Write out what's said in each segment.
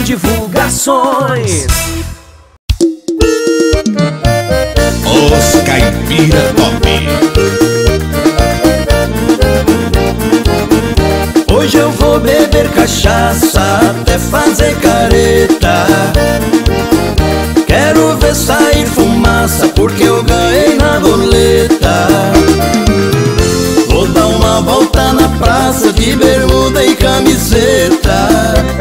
Divulgações. Os Caipira Top. Hoje eu vou beber cachaça até fazer careta. Quero ver sair fumaça porque eu ganhei na roleta. Vou dar uma volta na praça de bermuda e camiseta.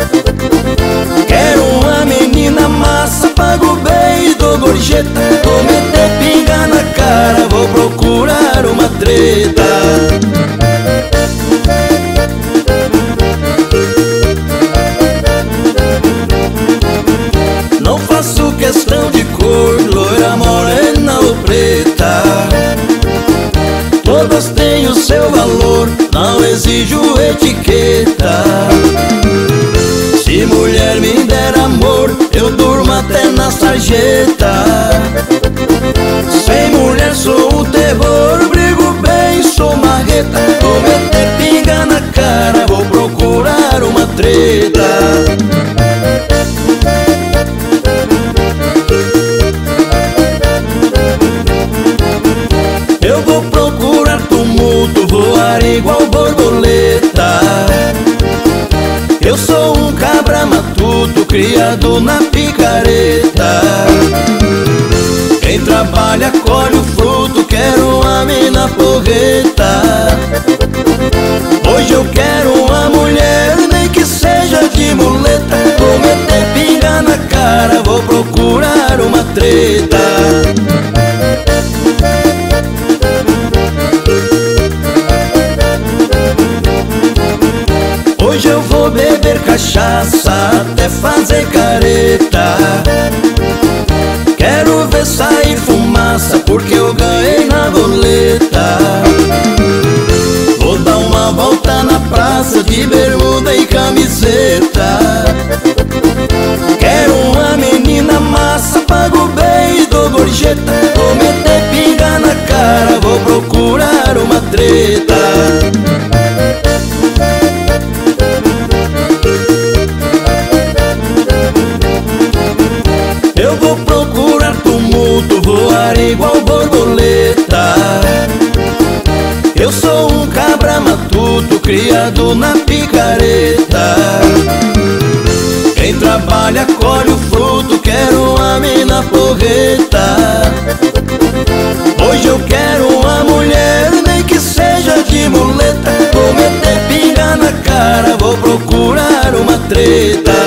Quero uma menina massa, pago bem e dou gorjeta. Vou meter pinga na cara, vou procurar uma treta. Não faço questão de cor, loira, morena ou preta. Todas têm o seu valor, não exijo etiqueta. Se mulher me der amor, eu durmo até na sarjeta. Sem mulher sou o terror, brigo bem, sou marreta. Vou meter pinga na cara, vou procurar uma treta. Eu vou procurar tumulto, voar igual borboleta. Eu sou um cabra matuto, criado na picareta. Quem trabalha colhe o fruto, quero uma mina porreta. Hoje eu quero uma mulher, nem que seja de muleta. Vou meter pinga na cara, vou procurar uma treta. Hoje eu vou beber cachaça até fazer careta. Quero ver sair fumaça porque eu ganhei na roleta. Vou dar uma volta na praça de bermuda e camiseta. Quero uma menina massa, pago bem e dou gorjeta. Vou meter pinga na cara, vou procurar uma treta. Eu vou procurar tumulto, voar igual borboleta. Eu sou um cabra matuto, criado na picareta. Quem trabalha colhe o fruto, quero uma mina porreta. Hoje eu quero uma mulher, nem que seja de muleta. Vou meter pinga na cara, vou procurar uma treta.